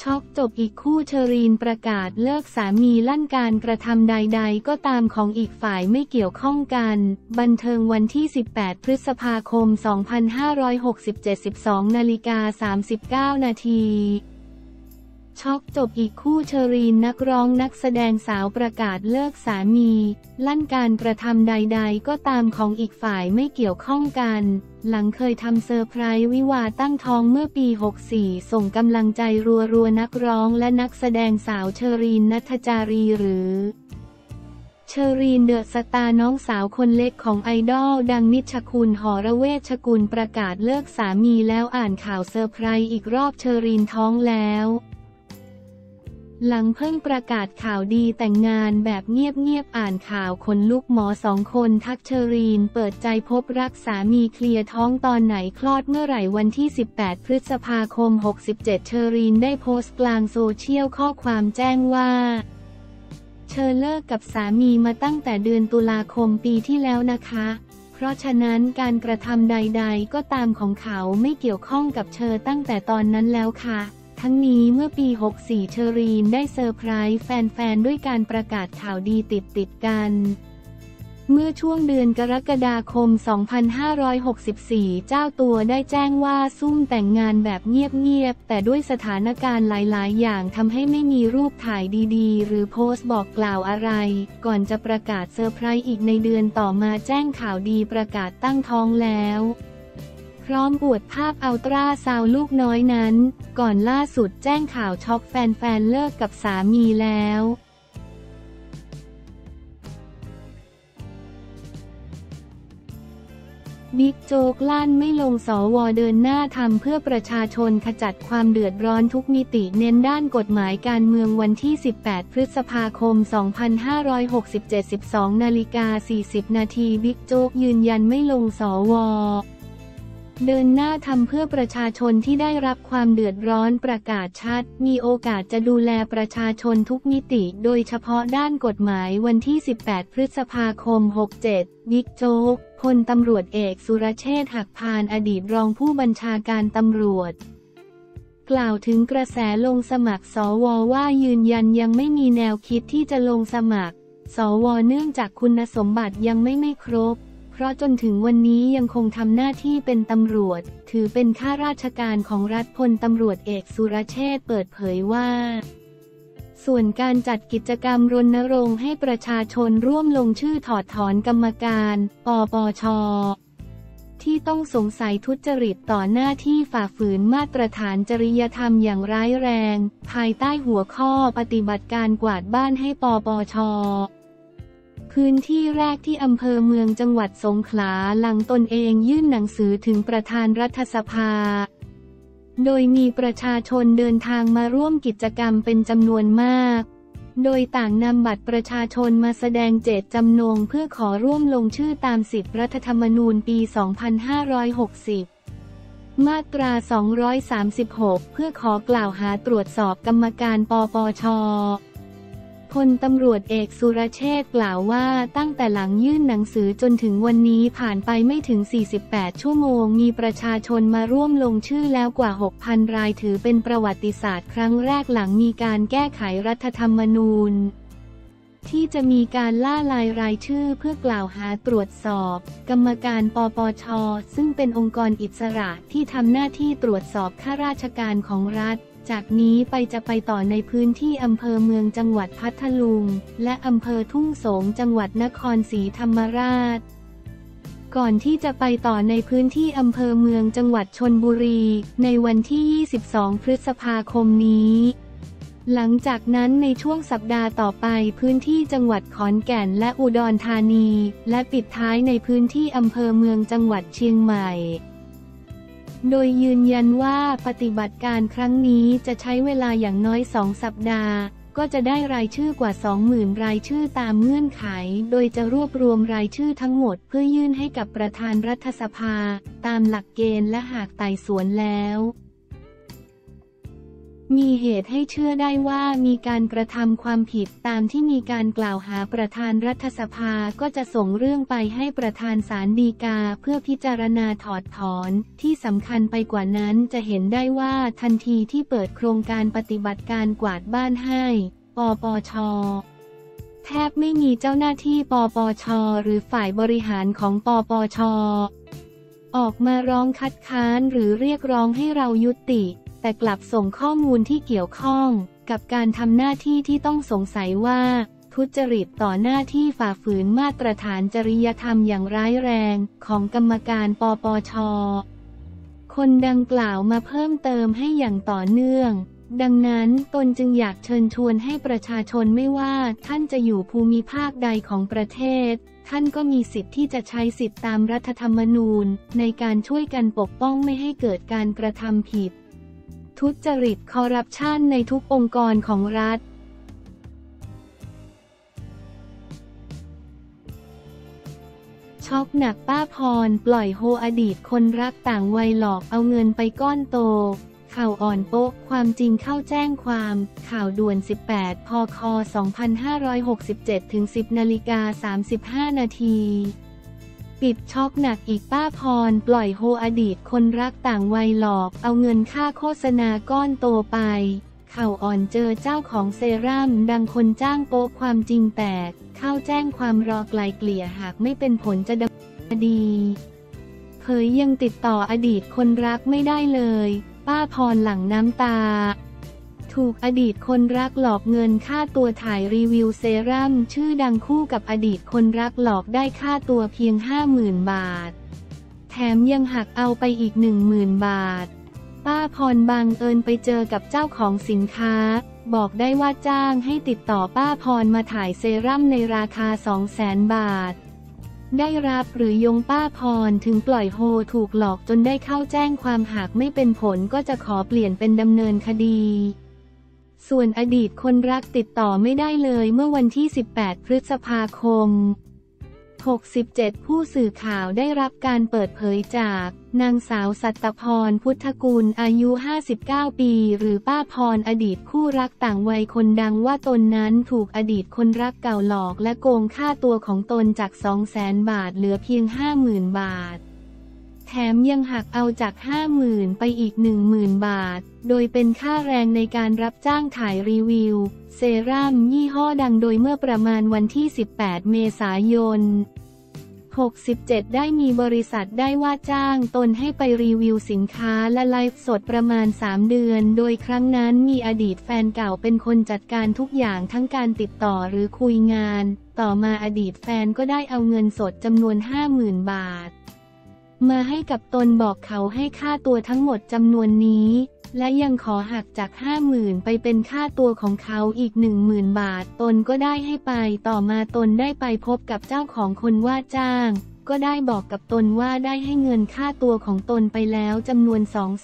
ช็อกจบอีกคู่เชอรีนประกาศเลิกสามีลั่นการกระทำใดๆก็ตามของอีกฝ่ายไม่เกี่ยวข้องกันบันเทิงวันที่ 18 พฤษภาคม 2567 12:39 นาทีช็อกจบอีกคู่เชอรีนนักร้องนักแสดงสาวประกาศเลิกสามีลั่นการกระทำใดๆก็ตามของอีกฝ่ายไม่เกี่ยวข้องกันหลังเคยทำเซอร์ไพรส์วิวาห์ตั้งท้องเมื่อปี 64 ส่งกำลังใจรัวๆนักร้องและนักแสดงสาวเชอรีน ณัฐจารีหรือเชอรีนเดอะสตาร์น้องสาวคนเล็กของไอดอลดังนิชคุณ หรเวชกุลประกาศเลิกสามีแล้วอ่านข่าวเซอร์ไพรส์อีกรอบเชอรีนท้องแล้วหลังเพิ่งประกาศข่าวดีแต่งงานแบบเงียบๆอ่านข่าวขนลุกหมอ2 คนทักเชอรีนเปิดใจพบรักสามีเคลียร์ท้องตอนไหนคลอดเมื่อไหร่วันที่ 18 พฤษภาคม 67 เชอรีนได้โพสต์กลางโซเชียลข้อความแจ้งว่าเธอเลิกกับสามีมาตั้งแต่เดือนตุลาคมปีที่แล้วนะคะเพราะฉะนั้นการกระทำใดๆก็ตามของเขาไม่เกี่ยวข้องกับเธอตั้งแต่ตอนนั้นแล้วค่ะทั้งนี้เมื่อปี 64 เชอรีนได้เซอร์ไพรส์แฟนๆด้วยการประกาศข่าวดีติดกันเมื่อช่วงเดือนกรกฎาคม 2564 เจ้าตัวได้แจ้งว่าซุ่มแต่งงานแบบเงียบๆแต่ด้วยสถานการณ์หลายๆอย่างทำให้ไม่มีรูปถ่ายดีๆหรือโพสต์บอกกล่าวอะไรก่อนจะประกาศเซอร์ไพรส์อีกในเดือนต่อมาแจ้งข่าวดีประกาศตั้งท้องแล้วพร้อมอวดภาพอัลตราซาวด์ลูกน้อยนั้นก่อนล่าสุดแจ้งข่าวช็อกแฟนๆเลิกกับสามีแล้วบิ๊กโจ๊กลั่นไม่ลงสว.เดินหน้าทำเพื่อประชาชนขจัดความเดือดร้อนทุกมิติเน้นด้านกฎหมายการเมืองวันที่ 18 พฤษภาคม 2567 12:40 นาทีบิ๊กโจ๊กยืนยันไม่ลงสว.เดินหน้าทำเพื่อประชาชนที่ได้รับความเดือดร้อนประกาศชัดมีโอกาสจะดูแลประชาชนทุกมิติโดยเฉพาะด้านกฎหมายวันที่ 18 พฤษภาคม 67 บิ๊กโจ๊กพลตำรวจเอกสุรเชษฐ์หักพานอดีตรองผู้บัญชาการตำรวจกล่าวถึงกระแสลงสมัครสว.ว่ายืนยันยังไม่มีแนวคิดที่จะลงสมัครสว.เนื่องจากคุณสมบัติยังไม่ครบเพราะจนถึงวันนี้ยังคงทำหน้าที่เป็นตำรวจถือเป็นข้าราชการของรัฐพลตำรวจเอกสุรเชษฐ์เปิดเผยว่าส่วนการจัดกิจกรรมรณรงค์ให้ประชาชนร่วมลงชื่อถอดถอนกรรมการปปช.ที่ต้องสงสัยทุจริตต่อหน้าที่ฝ่าฝืนมาตรฐานจริยธรรมอย่างร้ายแรงภายใต้หัวข้อปฏิบัติการกวาดบ้านให้ปปช.พื้นที่แรกที่อำเภอเมืองจังหวัดสงขลาหลังตนเองยื่นหนังสือถึงประธานรัฐสภาโดยมีประชาชนเดินทางมาร่วมกิจกรรมเป็นจำนวนมากโดยต่างนำบัตรประชาชนมาแสดงเจตจำนงเพื่อขอร่วมลงชื่อตาม10รัฐธรรมนูญปี 2560 มาตรา 236 เพื่อขอกล่าวหาตรวจสอบกรรมการปปช.พลตำรวจเอกสุรเชษฐ์กล่าวว่าตั้งแต่หลังยื่นหนังสือจนถึงวันนี้ผ่านไปไม่ถึง 48 ชั่วโมงมีประชาชนมาร่วมลงชื่อแล้วกว่า 6,000 รายถือเป็นประวัติศาสตร์ครั้งแรกหลังมีการแก้ไขรัฐธรรมนูญที่จะมีการล่ารายชื่อเพื่อกล่าวหาตรวจสอบกรรมการปปช.ซึ่งเป็นองค์กรอิสระที่ทำหน้าที่ตรวจสอบข้าราชการของรัฐจากนี้ไปจะไปต่อในพื้นที่อำเภอเมืองจังหวัดพัทลุงและอำเภอทุ่งสงจังหวัดนครศรีธรรมราชก่อนที่จะไปต่อในพื้นที่อำเภอเมืองจังหวัดชลบุรีในวันที่ 22 พฤษภาคมนี้หลังจากนั้นในช่วงสัปดาห์ต่อไปพื้นที่จังหวัดขอนแก่นและอุดรธานีและปิดท้ายในพื้นที่อำเภอเมืองจังหวัดเชียงใหม่โดยยืนยันว่าปฏิบัติการครั้งนี้จะใช้เวลาอย่างน้อย2 สัปดาห์ก็จะได้รายชื่อกว่า 20,000 รายชื่อตามเงื่อนไขโดยจะรวบรวมรายชื่อทั้งหมดเพื่อยื่นให้กับประธานรัฐสภาตามหลักเกณฑ์และหากไต่สวนแล้วมีเหตุให้เชื่อได้ว่ามีการกระทำความผิดตามที่มีการกล่าวหาประธานรัฐสภาก็จะส่งเรื่องไปให้ประธานศาลฎีกาเพื่อพิจารณาถอดถอนที่สำคัญไปกว่านั้นจะเห็นได้ว่าทันทีที่เปิดโครงการปฏิบัติการกวาดบ้านให้ปปช.แทบไม่มีเจ้าหน้าที่ปปช.หรือฝ่ายบริหารของปปช.ออกมาร้องคัดค้านหรือเรียกร้องให้เรายุติแต่กลับส่งข้อมูลที่เกี่ยวข้องกับการทำหน้าที่ที่ต้องสงสัยว่าทุจริตต่อหน้าที่ฝ่าฝืนมาตรฐานจริยธรรมอย่างร้ายแรงของกรรมการปปช.คนดังกล่าวมาเพิ่มเติมให้อย่างต่อเนื่องดังนั้นตนจึงอยากเชิญชวนให้ประชาชนไม่ว่าท่านจะอยู่ภูมิภาคใดของประเทศท่านก็มีสิทธิ์ที่จะใช้สิทธิตามรัฐธรรมนูญในการช่วยกันปกป้องไม่ให้เกิดการกระทำผิดทุจริตคอร์รัปชันในทุกองค์กรของรัฐช็อกหนักป้าพรปล่อยโฮอดีตคนรักต่างวัยหลอกเอาเงินไปก้อนโตข่าวอ่อนโป๊ะความจริงเข้าแจ้งความข่าวด่วน18 พค 2567 ถึง 10:35 นาทีปิดช็อกหนักอีกป้าพรปล่อยโฮอดีตคนรักต่างวัยหลอกเอาเงินค่าโฆษณาก้อนโตไปข่าวอ่อนเจอเจ้าของเซรั่มดังคนจ้างโป๊ะความจริงแตกเข้าแจ้งความรอไกลเกลี่ยหากไม่เป็นผลจะดำเนินคดีเผยยังติดต่ออดีตคนรักไม่ได้เลยป้าพรหลั่งน้ำตาถูกอดีตคนรักหลอกเงินค่าตัวถ่ายรีวิวเซรั่มชื่อดังคู่กับอดีตคนรักหลอกได้ค่าตัวเพียง 50,000 บาทแถมยังหักเอาไปอีก 10,000 บาทป้าพรบังเอิญไปเจอกับเจ้าของสินค้าบอกได้ว่าจ้างให้ติดต่อป้าพรมาถ่ายเซรั่มในราคา 200,000 บาทได้รับหรือยงป้าพรถึงปล่อยโฮถูกหลอกจนได้เข้าแจ้งความหากไม่เป็นผลก็จะขอเปลี่ยนเป็นดำเนินคดีส่วนอดีตคนรักติดต่อไม่ได้เลยเมื่อวันที่ 18 พฤษภาคม 67 ผู้สื่อข่าวได้รับการเปิดเผยจากนางสาวสัตตพรพุทธกุลอายุ 59 ปีหรือป้าพรอดีตคู่รักต่างวัยคนดังว่าตนนั้นถูกอดีตคนรักเก่าหลอกและโกงค่าตัวของตนจาก 200,000 บาทเหลือเพียง 50,000 บาทแถมยังหักเอาจาก 50,000 ไปอีก 10,000 บาทโดยเป็นค่าแรงในการรับจ้างถ่ายรีวิวเซรั่มยี่ห้อดังโดยเมื่อประมาณวันที่ 18 เมษายน 67 ได้มีบริษัทได้ว่าจ้างตนให้ไปรีวิวสินค้าและไลฟ์สดประมาณ 3 เดือนโดยครั้งนั้นมีอดีตแฟนเก่าเป็นคนจัดการทุกอย่างทั้งการติดต่อหรือคุยงานต่อมาอดีตแฟนก็ได้เอาเงินสดจำนวน 50,000 บาทมาให้กับตนบอกเขาให้ค่าตัวทั้งหมดจำนวนนี้และยังขอหักจาก 50,000 ไปเป็นค่าตัวของเขาอีก 10,000 บาทตนก็ได้ให้ไปต่อมาตนได้ไปพบกับเจ้าของคนว่าจ้างก็ได้บอกกับตนว่าได้ให้เงินค่าตัวของตนไปแล้วจำนวน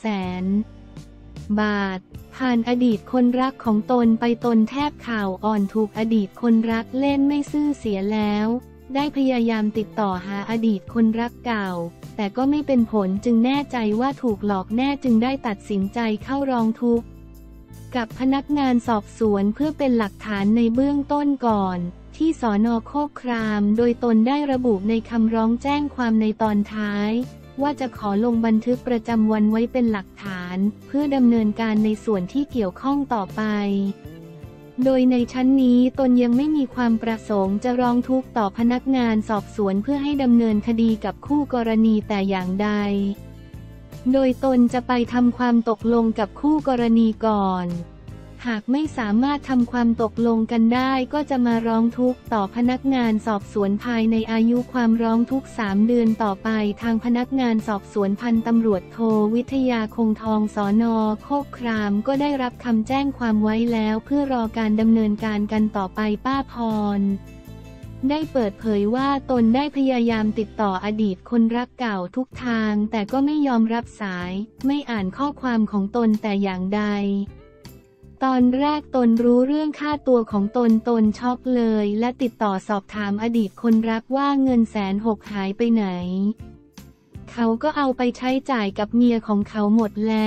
200,000 บาทผ่านอดีตคนรักของตนไปตนแทบข่าวอ่อนถูกอดีตคนรักเล่นไม่ซื่อเสียแล้วได้พยายามติดต่อหาอดีตคนรักเก่าแต่ก็ไม่เป็นผลจึงแน่ใจว่าถูกหลอกแน่จึงได้ตัดสินใจเข้าร้องทุกข์กับพนักงานสอบสวนเพื่อเป็นหลักฐานในเบื้องต้นก่อนที่สน.โคกครามโดยตนได้ระบุในคำร้องแจ้งความในตอนท้ายว่าจะขอลงบันทึกประจำวันไว้เป็นหลักฐานเพื่อดำเนินการในส่วนที่เกี่ยวข้องต่อไปโดยในชั้นนี้ตนยังไม่มีความประสงค์จะร้องทุกข์ต่อพนักงานสอบสวนเพื่อให้ดำเนินคดีกับคู่กรณีแต่อย่างใดโดยตนจะไปทำความตกลงกับคู่กรณีก่อนหากไม่สามารถทำความตกลงกันได้ก็จะมาร้องทุกข์ต่อพนักงานสอบสวนภายในอายุความร้องทุกข์ 3 เดือนต่อไปทางพนักงานสอบสวนพันตำรวจโทวิทยาคงทองสน.โคกครามก็ได้รับคำแจ้งความไว้แล้วเพื่อรอการดำเนินการกันต่อไปป้าพรได้เปิดเผยว่าตนได้พยายามติดต่ออดีตคนรักเก่าทุกทางแต่ก็ไม่ยอมรับสายไม่อ่านข้อความของตนแต่อย่างใดตอนแรกตนรู้เรื่องค่าตัวของตนช็อกเลยและติดต่อสอบถามอดีตคนรักว่าเงิน160,000หายไปไหนเขาก็เอาไปใช้จ่ายกับเมียของเขาหมดแล้ว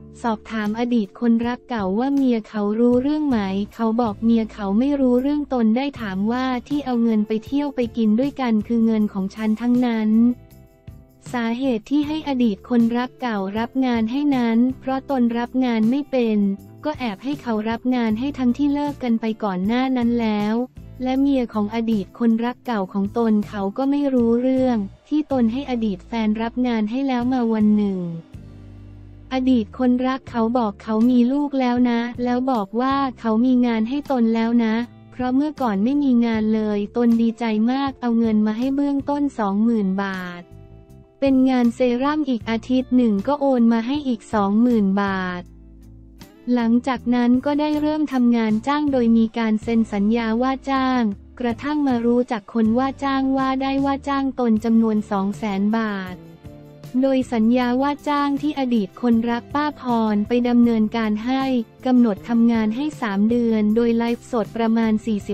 สอบถามอดีตคนรักเก่าว่าเมียเขารู้เรื่องไหมเขาบอกเมียเขาไม่รู้เรื่องตนได้ถามว่าที่เอาเงินไปเที่ยวไปกินด้วยกันคือเงินของฉันทั้งนั้นสาเหตุที่ให้อดีตคนรักเก่ารับงานให้นั้นเพราะตนรับงานไม่เป็นก็แอบให้เขารับงานให้ทั้งที่เลิกกันไปก่อนหน้านั้นแล้วและเมียของอดีตคนรักเก่าของตนเขาก็ไม่รู้เรื่องที่ตนให้อดีตแฟนรับงานให้แล้วมาวันหนึ่งอดีตคนรักเขาบอกเขามีลูกแล้วนะแล้วบอกว่าเขามีงานให้ตนแล้วนะเพราะเมื่อก่อนไม่มีงานเลยตนดีใจมากเอาเงินมาให้เบื้องต้น 20,000 บาทเป็นงานเซรั่มอีกอาทิตย์หนึ่งก็โอนมาให้อีก 20,000 บาทหลังจากนั้นก็ได้เริ่มทำงานจ้างโดยมีการเซ็นสัญญาว่าจ้างกระทั่งมารู้จากคนว่าจ้างว่าได้ว่าจ้างตนจำนวน 200,000 บาทโดยสัญญาว่าจ้างที่อดีตคนรักป้าพรไปดำเนินการให้กำหนดทำงานให้3 เดือนโดยไลฟ์สดประมาณ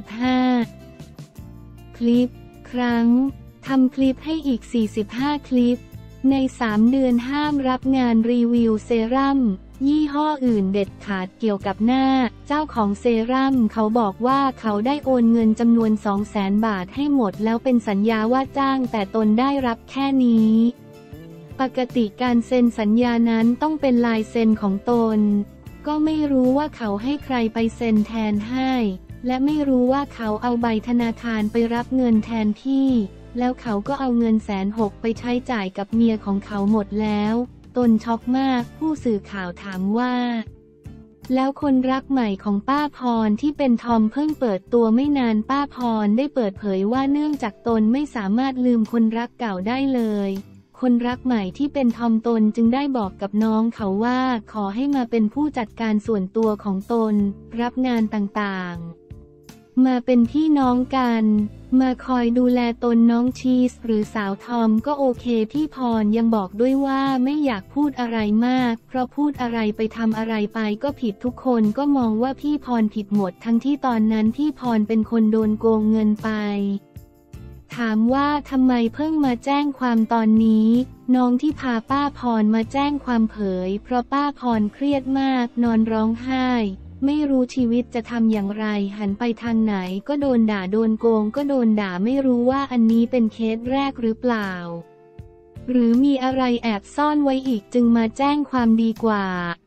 45 คลิปครั้งทำคลิปให้อีก45 คลิปใน3 เดือนห้ามรับงานรีวิวเซรั่มยี่ห้ออื่นเด็ดขาดเกี่ยวกับหน้าเจ้าของเซรั่มเขาบอกว่าเขาได้โอนเงินจำนวน 200,000 บาทให้หมดแล้วเป็นสัญญาว่าจ้างแต่ตนได้รับแค่นี้ปกติการเซ็นสัญญานั้นต้องเป็นลายเซ็นของตนก็ไม่รู้ว่าเขาให้ใครไปเซ็นแทนให้และไม่รู้ว่าเขาเอาใบธนาคารไปรับเงินแทนที่แล้วเขาก็เอาเงิน160,000ไปใช้จ่ายกับเมียของเขาหมดแล้วตนช็อกมากผู้สื่อข่าวถามว่าแล้วคนรักใหม่ของป้าพรที่เป็นทอมเพิ่งเปิดตัวไม่นานป้าพรได้เปิดเผยว่าเนื่องจากตนไม่สามารถลืมคนรักเก่าได้เลยคนรักใหม่ที่เป็นทอมตนจึงได้บอกกับน้องเขาว่าขอให้มาเป็นผู้จัดการส่วนตัวของตนรับงานต่างๆมาเป็นพี่น้องกันมาคอยดูแลตนน้องชีสหรือสาวทอมก็โอเคพี่พรยังบอกด้วยว่าไม่อยากพูดอะไรมากเพราะพูดอะไรไปทำอะไรไปก็ผิดทุกคนก็มองว่าพี่พรผิดหมดทั้งที่ตอนนั้นพี่พรเป็นคนโดนโกงเงินไปถามว่าทำไมเพิ่งมาแจ้งความตอนนี้น้องที่พาป้าพรมาแจ้งความเผยเพราะป้าพรเครียดมากนอนร้องไห้ไม่รู้ชีวิตจะทำอย่างไรหันไปทางไหนก็โดนด่าโดนโกงก็โดนด่าไม่รู้ว่าอันนี้เป็นเคสแรกหรือเปล่าหรือมีอะไรแอบซ่อนไว้อีกจึงมาแจ้งความดีกว่า